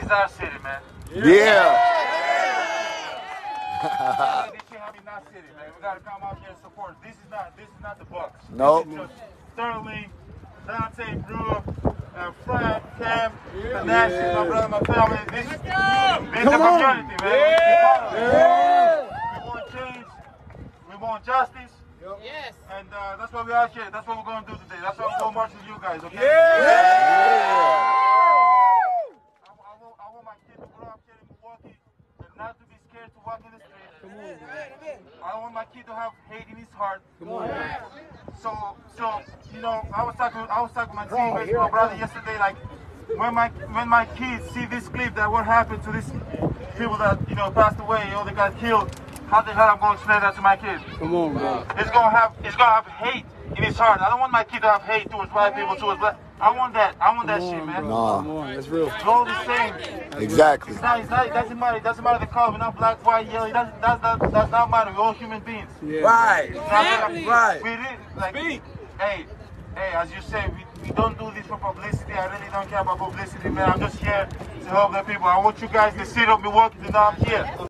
is our city, man. Yeah. This shit have in our city, man. We gotta come out here and support. This is not the Bucks. Nope. This is just Sterling, Dante, Brewer, Frank, Cam, the Nashville, my brother, my family. This is the community, man. We want change. We want justice. Yes. And that's why we're out here. That's what we're going to do today. That's why we're going to march with you guys, okay? I want my kid to grow up here in Milwaukee and not to be scared to walk in the street. Come on, man. I don't want my kid to have hate in his heart. Come on. So you know, I was talking with my teammates, my brother yesterday, like when my kids see this clip that what happened to these people that, you know, passed away or they got killed, how the hell I'm going to explain that to my kids? Come on, bro. It's gonna have hate in his heart. I don't want my kid to have hate towards white people, towards black. I want that shit, man. No. That's real. We're all the same. Exactly. It doesn't matter the color. We're not black, white, yellow. It does not matter. We're all human beings. Yeah. Right. Right. We really, like, hey, as you say, we don't do this for publicity. I really don't care about publicity, man. I'm just here to help the people. I want you guys, the city of Milwaukee, to know I'm here.